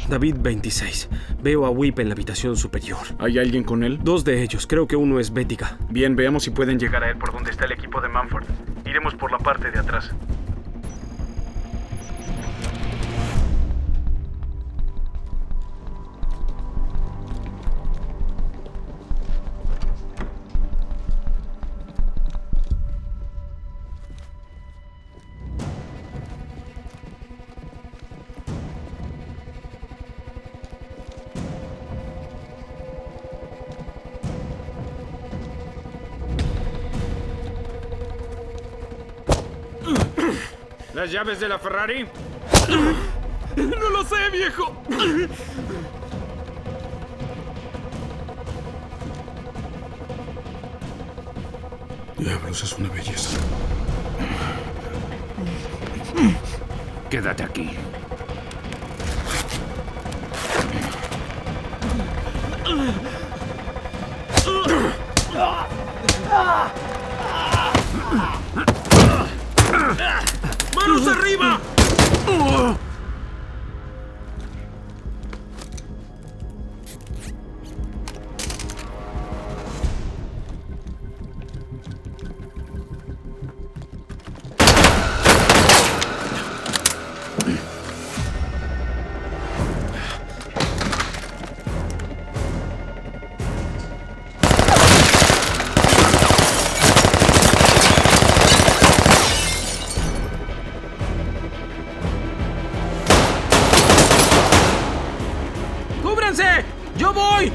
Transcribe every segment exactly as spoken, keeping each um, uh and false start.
David veintiséis. Veo a Whip en la habitación superior. ¿Hay alguien con él? Dos de ellos. Creo que uno es Bética. Bien, veamos si pueden llegar a él por donde está el equipo de Mumford. Iremos por la parte de atrás. ¿Las llaves de la Ferrari? ¡No lo sé, viejo! Diablos, es una belleza. Quédate aquí. ¡Manos arriba! ¡Yo voy!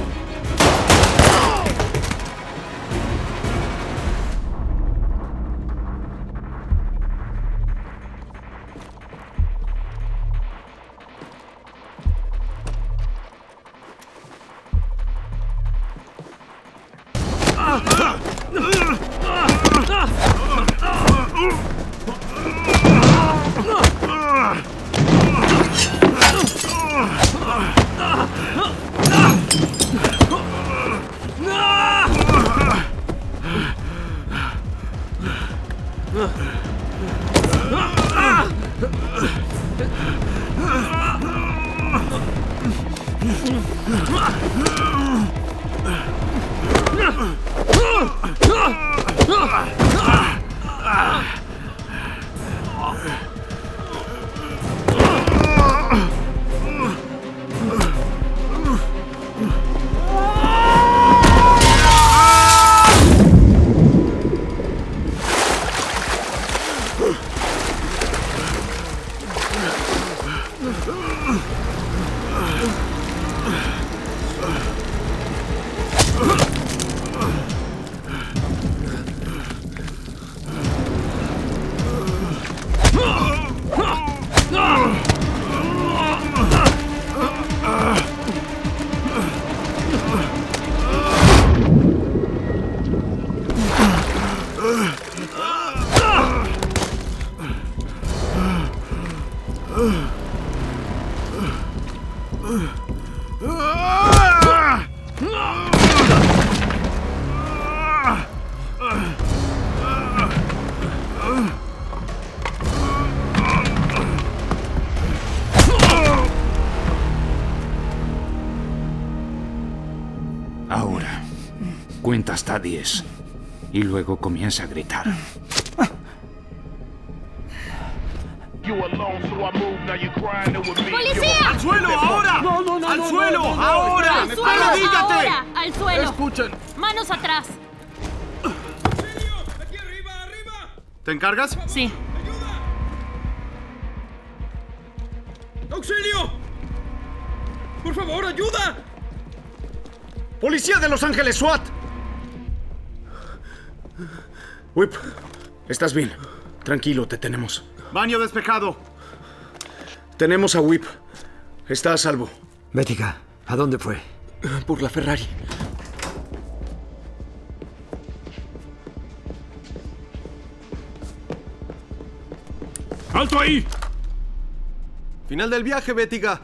Ahora, cuenta hasta diez. Y luego comienza a gritar. ¡Policía! ¡Al suelo, ahora! No, no, no, ¡Al no, suelo, no, no, no, ahora! ¡Al suelo, ¡Arrodíllate! ahora! ¡Al suelo! Escuchen. ¡Manos atrás! ¡Aquí arriba, arriba! ¿Te encargas? Sí. ¡Auxilio! ¡Por favor, ayuda! ¡Policía de Los Ángeles, SWAT! Whip, ¿estás bien? Tranquilo, te tenemos. Baño despejado. Tenemos a Whip. Está a salvo. Bética, ¿a dónde fue? Por la Ferrari. ¡Alto ahí! Final del viaje, Bética.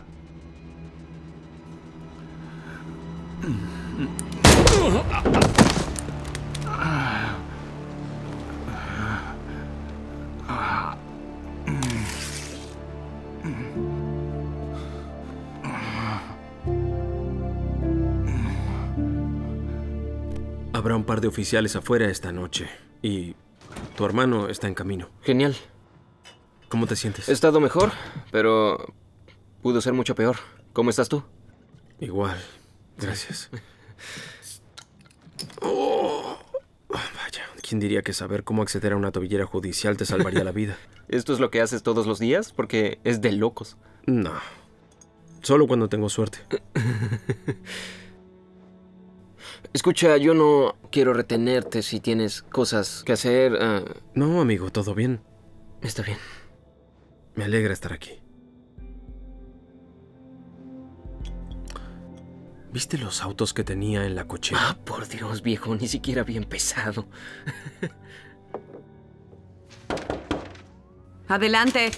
Habrá un par de oficiales afuera esta noche. Y tu hermano está en camino. Genial. ¿Cómo te sientes? He estado mejor, pero pudo ser mucho peor. ¿Cómo estás tú? Igual. Gracias. Oh, vaya, ¿quién diría que saber cómo acceder a una tobillera judicial te salvaría la vida? ¿Esto es lo que haces todos los días? Porque es de locos. No. Solo cuando tengo suerte. Escucha, yo no quiero retenerte si tienes cosas que hacer. Uh... No, amigo, todo bien. Está bien. Me alegra estar aquí. ¿Viste los autos que tenía en la cochera? Ah, por Dios, viejo, ni siquiera había empezado. Adelante.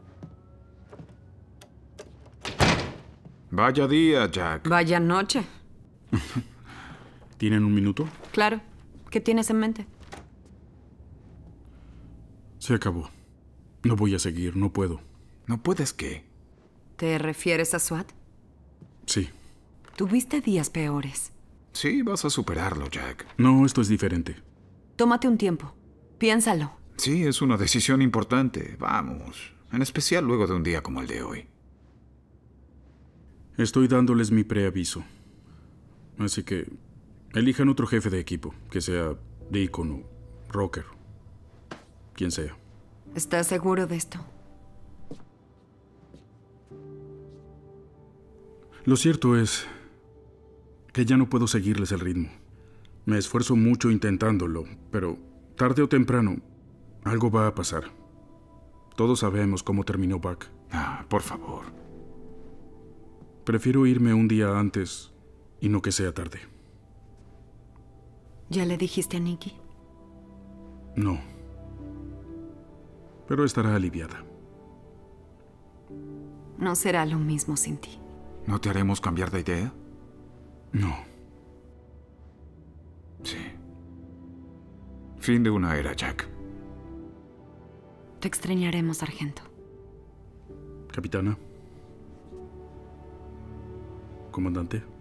Vaya día, Jack. Vaya noche. ¿Tienen un minuto? Claro. ¿Qué tienes en mente? Se acabó. No voy a seguir, no puedo. ¿No puedes qué? ¿Te refieres a SWAT? Sí. Tuviste días peores. Sí, vas a superarlo, Jack. No, esto es diferente. Tómate un tiempo. Piénsalo. Sí, es una decisión importante. Vamos. En especial luego de un día como el de hoy. Estoy dándoles mi preaviso. Así que elijan otro jefe de equipo, que sea Deacon o Rocker. Quien sea. ¿Estás seguro de esto? Lo cierto es que ya no puedo seguirles el ritmo. Me esfuerzo mucho intentándolo, pero tarde o temprano algo va a pasar. Todos sabemos cómo terminó Buck. Ah, por favor. Prefiero irme un día antes y no que sea tarde. ¿Ya le dijiste a Nikki? No. Pero estará aliviada. No será lo mismo sin ti. ¿No te haremos cambiar de idea? No. Sí. Fin de una era, Jack. Te extrañaremos, sargento. Capitana. Comandante.